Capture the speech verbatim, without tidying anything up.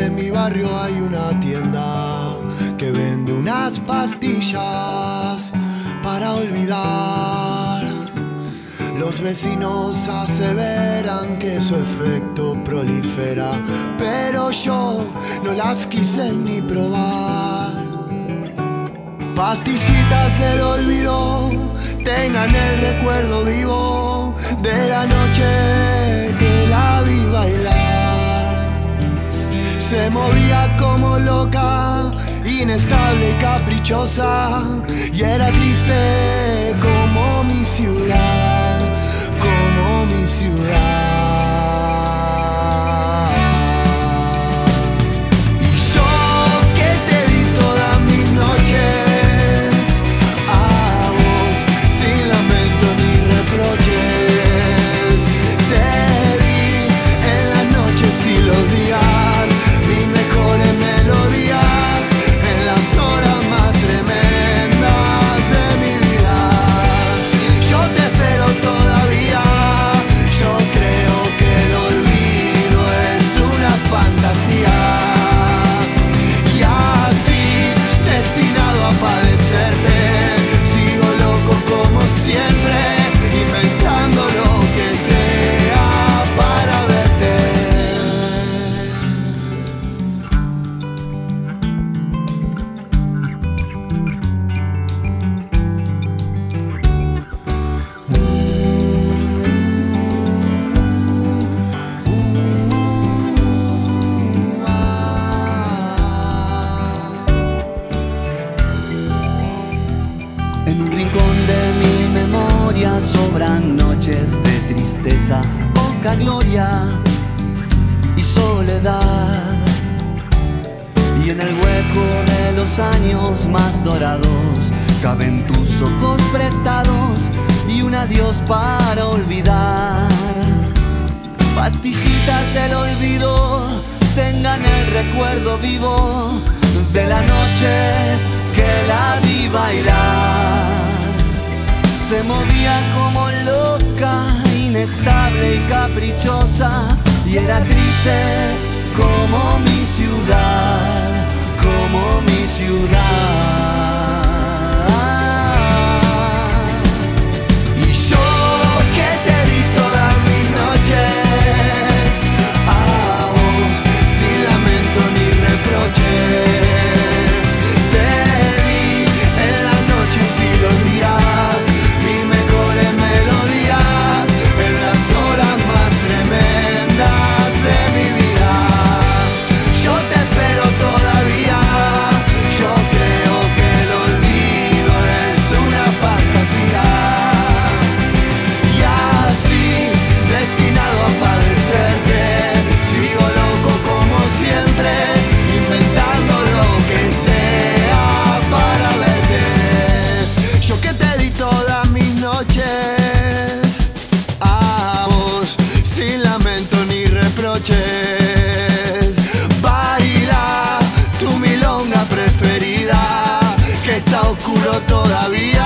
en mi barrio hay una tienda que vende unas pastillas para olvidar. Los vecinos aseveran que su efecto prolifera, pero yo no las quise ni probar. Pastillitas del olvido, tengan el recuerdo vivo de la noche que la vi bailar. Se movía como loca, inestable y caprichosa, y era triste como mi ciudad, como mi ciudad. Y yo que te di todas mis noches, a vos sin lamento ni reproches, te di en las noches y los días mis mejores melodías, en las horas más tremendas de mi vida. Yo te espero todavía, yo creo que el olvido es una fantasía, y así destinado a padecerte, sigo loco como siempre, inventando lo que sea para verte. En un rincón de mi memoria sobran noches de tristeza, poca gloria y soledad. Y en el hueco de los años más dorados caben tus ojos prestados y un adiós para olvidar. Pastillitas del olvido, tengan el recuerdo vivo de la noche que la vi bailar. Se movía como loca, inestable y caprichosa, y era triste como mi ciudad, como mi ciudad. Y yo que te di todas mis noches, a vos sin lamento ni reproches, a vos sin lamento ni reproches. Baila tu milonga preferida, que está oscuro todavía.